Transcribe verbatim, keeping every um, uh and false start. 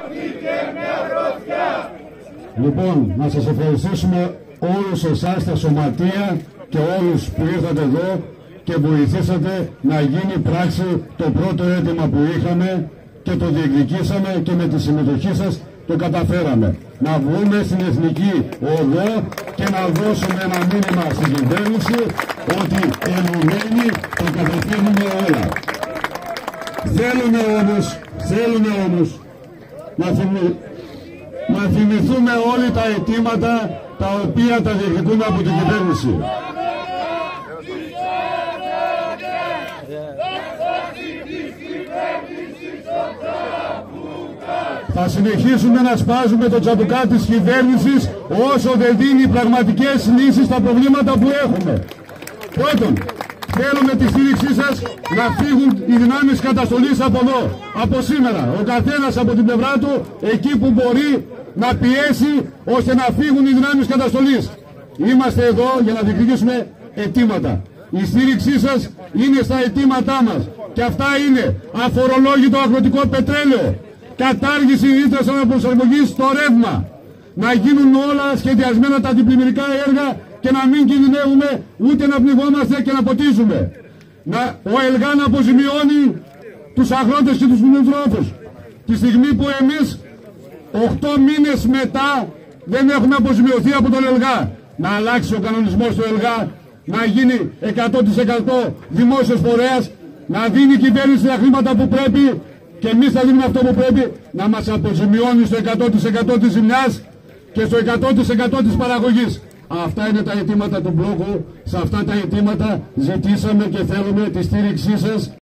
Λοιπόν, να σας ευχαριστήσουμε όλους εσάς τα σωματεία και όλους που ήρθατε εδώ και βοηθήσατε να γίνει πράξη το πρώτο αίτημα που είχαμε και το διεκδικήσαμε και με τη συμμετοχή σας το καταφέραμε. Να βγούμε στην εθνική οδό και να δώσουμε ένα μήνυμα στην κυβέρνηση ότι ενωμένοι το καταφέρνουμε όλα. Θέλουμε όμως, θέλουμε όμως να, θυμι... να θυμηθούμε όλοι τα αιτήματα τα οποία τα διεκδικούμε από την κυβέρνηση. Θα συνεχίσουμε να σπάζουμε το τσαμπουκά της κυβέρνησης όσο δεν δίνει πραγματικές λύσεις στα προβλήματα που έχουμε. Πρώτον, θέλουμε τη στήριξή σας να φύγουν οι δυνάμεις καταστολής από εδώ, από σήμερα. Ο καθένας από την πλευρά του, εκεί που μπορεί να πιέσει ώστε να φύγουν οι δυνάμεις καταστολής. Είμαστε εδώ για να διεκδικήσουμε αιτήματα. Η στήριξή σας είναι στα αιτήματά μας. Και αυτά είναι αφορολόγητο αγροτικό πετρέλαιο, κατάργηση ρήτρας αναπροσαρμογής στο ρεύμα, να γίνουν όλα σχεδιασμένα τα αντιπλημμυρικά έργα και να μην κινδυνεύουμε ούτε να πνιγόμαστε και να ποτίζουμε. Να, ο ΕΛΓΑ να αποζημιώνει τους αγρότες και τους κτηνοτρόφους. Τη στιγμή που εμείς οχτώ μήνες μετά δεν έχουμε αποζημιωθεί από τον ΕΛΓΑ. Να αλλάξει ο κανονισμός του ΕΛΓΑ, να γίνει εκατό τοις εκατό δημόσιος φορέας, να δίνει η κυβέρνηση τα χρήματα που πρέπει και εμείς θα δίνουμε αυτό που πρέπει, να μας αποζημιώνει στο εκατό τοις εκατό της ζημιάς και στο εκατό τοις εκατό της παραγωγής. Αυτά είναι τα αιτήματα του μπλόκου. Σε αυτά τα αιτήματα ζητήσαμε και θέλουμε τη στήριξή σας.